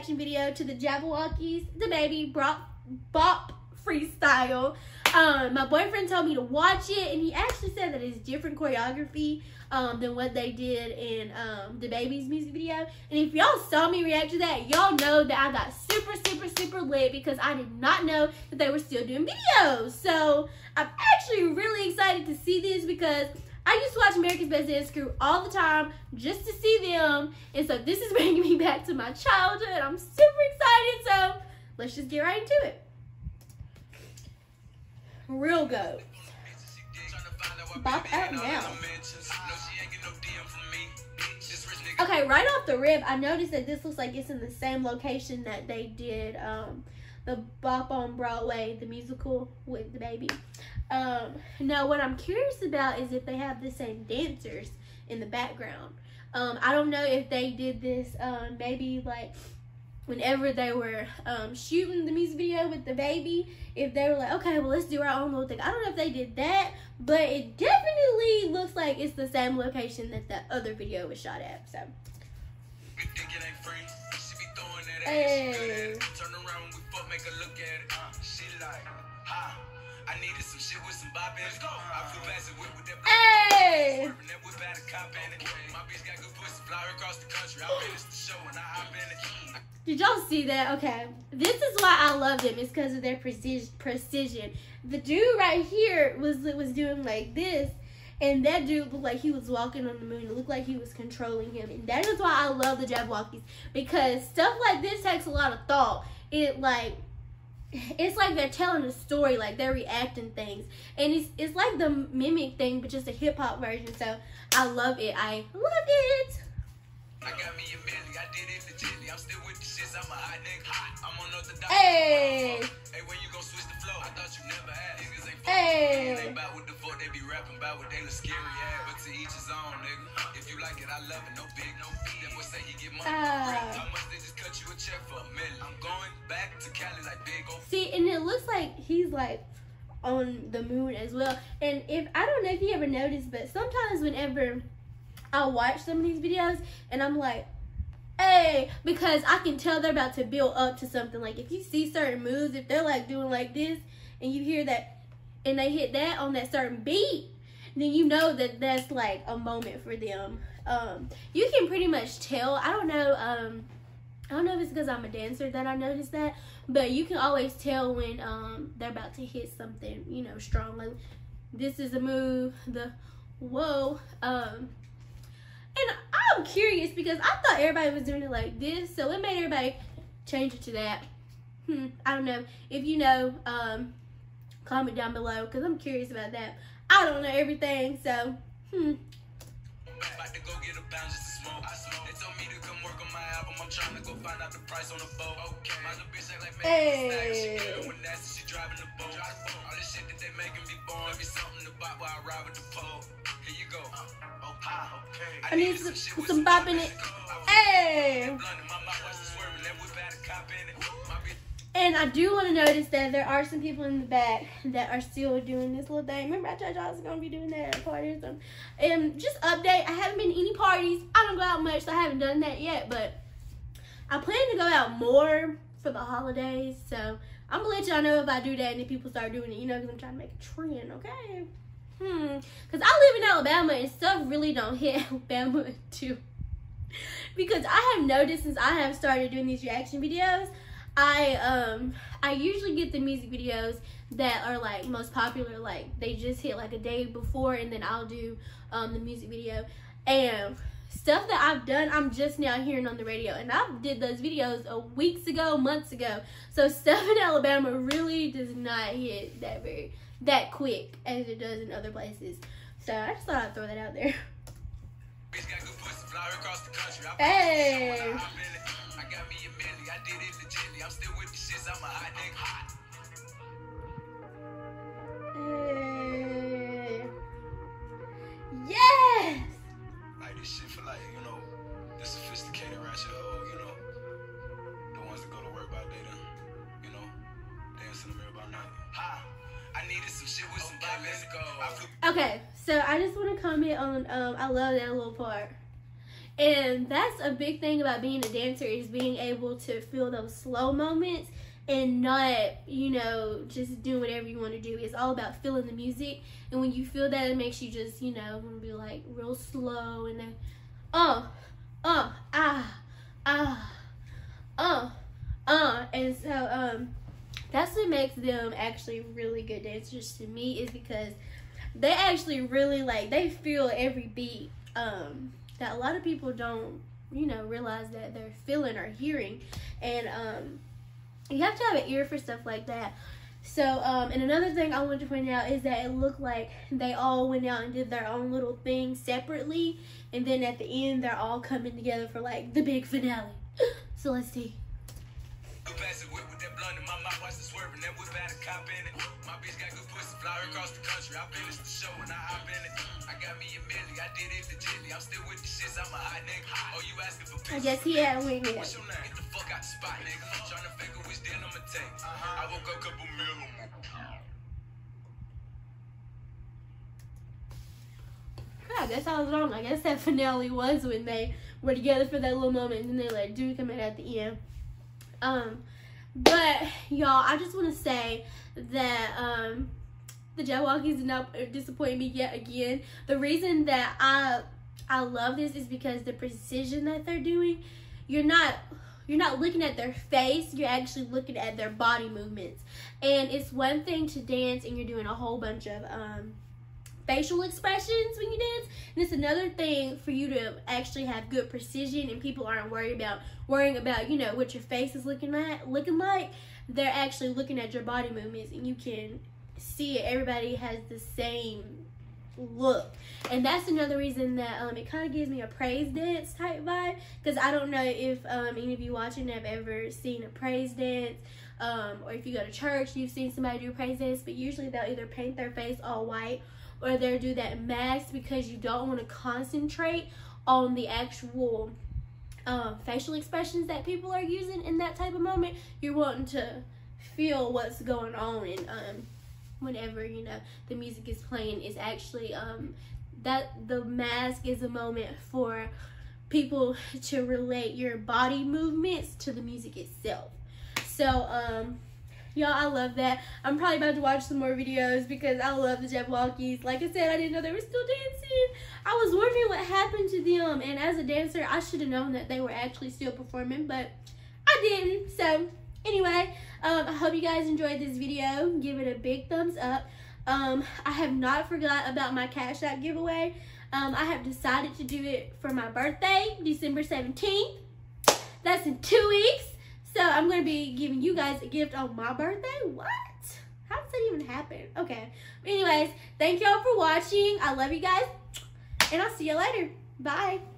reaction video to the Jabbawockeez, DaBaby, BOP Freestyle. My boyfriend told me to watch it, and he actually said that it's different choreography than what they did in DaBaby's music video. And if y'all saw me react to that, y'all know that I got super lit because I did not know that they were still doing videos. So I'm actually really excited to see this because I used to watch America's Best Dance Crew all the time just to see them, and so this is bringing me back to my childhood. I'm super excited, so let's just get right into it. Real go. Bop out now. Okay, right off the rip, I noticed that this looks like it's in the same location that they did the Bop on Broadway, the musical with DaBaby. Now what I'm curious about is if they have the same dancers in the background. I don't know if they did this maybe like whenever they were shooting the music video with DaBaby, if they were like, okay, well, let's do our own little thing. I don't know if they did that, but it definitely looks like it's the same location that the other video was shot at. So hey. I needed some shit with some bop in it. I flew past it with that hey. My bitch got good pussy, fly across the country. I finished the show and I hop in it. Did y'all see that? Okay. This is why I love them. It's because of their precision. The dude right here was doing like this, and that dude looked like he was walking on the moon. It looked like he was controlling him. And that is why I love the Jabbawockeez, because stuff like this takes a lot of thought. It's like they're telling a story, like they're reacting things, and it's like the mimic thing, but just a hip hop version. So I love it. I love it. I got me a milli, I did it legitly. I'm still with the shits, I'm a hot nigga. I'm on the hey. Hey, when you gon' switch the flow? I thought you never had. Niggas ain't hey. They about what the fuck they be rapping about, what they look scary at. But to each his own, nigga. If you like it, I love it. No big, no fee. That boy say he get money for real. How much they just cut you a check for $1 million? I'm going back to Cali like big old. See, and it looks like he's like on the moon as well. And if I don't know if you ever noticed, but sometimes whenever I watch some of these videos and I'm like, hey, because I can tell they're about to build up to something. Like if you see certain moves, if they're like doing like this and you hear that and they hit that on that certain beat, then you know that that's like a moment for them. You can pretty much tell. I don't know if it's because I'm a dancer that I noticed that, but you can always tell when they're about to hit something, you know, strong. Like this is a move, the whoa. And I'm curious because I thought everybody was doing it like this, so it made everybody change it to that. I don't know. If you know, comment down below because I'm curious about that. I don't know everything, so About to go get a pound just to smoke. They told me to come work on my album. I'm trying to go find out the price on the boat. Okay. My little bitch act like hey. She get her when nasty, she driving the boat. All this shit that they making me born. Be something to buy while I ride with the pole. Here you go. I need some bop in it. Hey. And I do want to notice that there are some people in the back that are still doing this little thing. Remember I told y'all I was going to be doing that at a party or something. And just update, I haven't been to any parties. I don't go out much, so I haven't done that yet. But I plan to go out more for the holidays. So I'm going to let y'all know if I do that and if people start doing it, you know, because I'm trying to make a trend, okay? Because I live in Alabama and stuff really don't hit Alabama too. Because I have noticed since I have started doing these reaction videos, I usually get the music videos that are like most popular, like they just hit like a day before, and then I'll do the music video. And stuff that I've done, I'm just now hearing on the radio, and I did those videos weeks ago, months ago. So stuff in Alabama really does not hit that quick as it does in other places. So I just thought I'd throw that out there. Hey. I got me a milli, I did it legitly. I'm still with the shits, I'm a hot nigga. Hey. Yes. Like this shit for like, you know, the sophisticated ratchet hoe, you know, the ones that go to work by day then, you know, dance in the mirror by night. Ha! I needed some shit with some bop. Let's go. Okay, so I just want to comment on I love that little part. And that's a big thing about being a dancer, is being able to feel those slow moments and not, you know, just doing whatever you want to do. It's all about feeling the music. And when you feel that, it makes you just, you know, want to be like real slow and then, and so, that's what makes them actually really good dancers to me, is because they actually really, like, they feel every beat, that a lot of people don't, you know, realize that they're feeling or hearing. And, you have to have an ear for stuff like that. So, and another thing I wanted to point out is that it looked like they all went out and did their own little thing separately, and then at the end, they're all coming together for, like, the big finale. So, let's see. My bitch got good pussy, fly across the country. I finished the show and I hop in it. I got me a milli, I did it legitly. I'm still with the shits, I'm a hot nigga. Oh, you asking for pictures? I guess he had a wing. What's your name? Get the fuck out the spot, nigga. Trying to figure which deal I'ma take. I woke up a couple mil on my I guess I was wrong. I guess that finale was when they were together for that little moment, and then they let dude come in at the end. But y'all, I just want to say that the Jabbawockeez did not disappoint me yet again. The reason that I love this is because the precision that they're doing. You're not looking at their face, you're actually looking at their body movements. And it's one thing to dance and you're doing a whole bunch of facial expressions when you dance, and it's another thing for you to actually have good precision, and people aren't worrying about, you know, what your face is looking like. They're actually looking at your body movements, and you can see it. Everybody has the same look, and that's another reason that it kind of gives me a praise dance type vibe, because I don't know if any of you watching have ever seen a praise dance, or if you go to church you've seen somebody do a praise dance, but usually they'll either paint their face all white or they'll do that mask, because you don't want to concentrate on the actual facial expressions that people are using in that type of moment. You're wanting to feel what's going on, and whenever, you know, the music is playing, is actually that the mask is a moment for people to relate your body movements to the music itself. So y'all, I love that. I'm probably about to watch some more videos because I love the Jabbawockeez. Like I said, I didn't know they were still dancing. I was wondering what happened to them, and as a dancer, I should have known that they were actually still performing, but I didn't. So anyway, I hope you guys enjoyed this video. Give it a big thumbs up. I have not forgot about my Cash App giveaway. I have decided to do it for my birthday, December 17th. That's in 2 weeks. So I'm going to be giving you guys a gift on my birthday. What? How does that even happen? Okay. Anyways, thank y'all for watching. I love you guys. And I'll see you later. Bye.